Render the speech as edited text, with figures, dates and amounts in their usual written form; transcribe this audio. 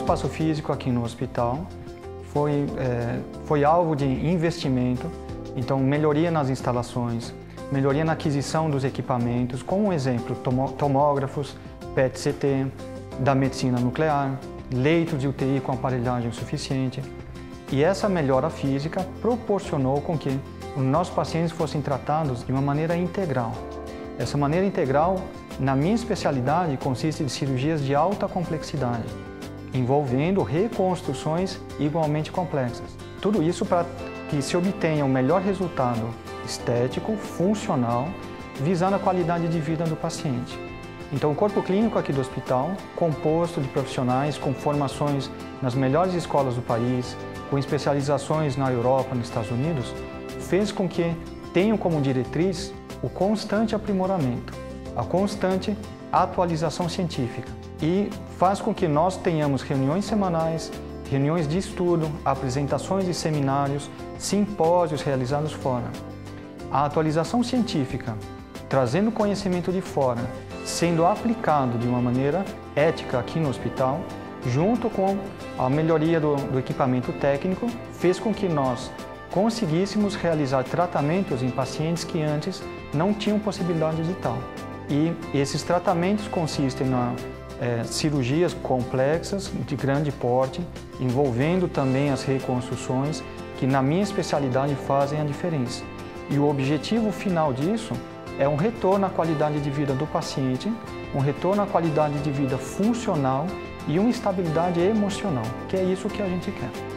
espaço físico aqui no hospital foi alvo de investimento, então melhoria nas instalações, melhoria na aquisição dos equipamentos, como um exemplo, tomógrafos, PET-CT, da medicina nuclear, leitos de UTI com aparelhagem suficiente. E essa melhora física proporcionou com que os nossos pacientes fossem tratados de uma maneira integral. Essa maneira integral, na minha especialidade, consiste de cirurgias de alta complexidade, envolvendo reconstruções igualmente complexas. Tudo isso para que se obtenha o melhor resultado estético, funcional, visando a qualidade de vida do paciente. Então, o corpo clínico aqui do hospital, composto de profissionais com formações nas melhores escolas do país, com especializações na Europa, nos Estados Unidos, fez com que tenham como diretriz o constante aprimoramento, a constante atualização científica e faz com que nós tenhamos reuniões semanais, reuniões de estudo, apresentações de seminários, simpósios realizados fora. A atualização científica, trazendo conhecimento de fora, sendo aplicado de uma maneira ética aqui no hospital, junto com a melhoria do equipamento técnico, fez com que nós conseguíssemos realizar tratamentos em pacientes que antes não tinham possibilidade de tal. E esses tratamentos consistem em cirurgias complexas, de grande porte, envolvendo também as reconstruções, que na minha especialidade fazem a diferença. E o objetivo final disso é um retorno à qualidade de vida do paciente, um retorno à qualidade de vida funcional e uma estabilidade emocional, que é isso que a gente quer.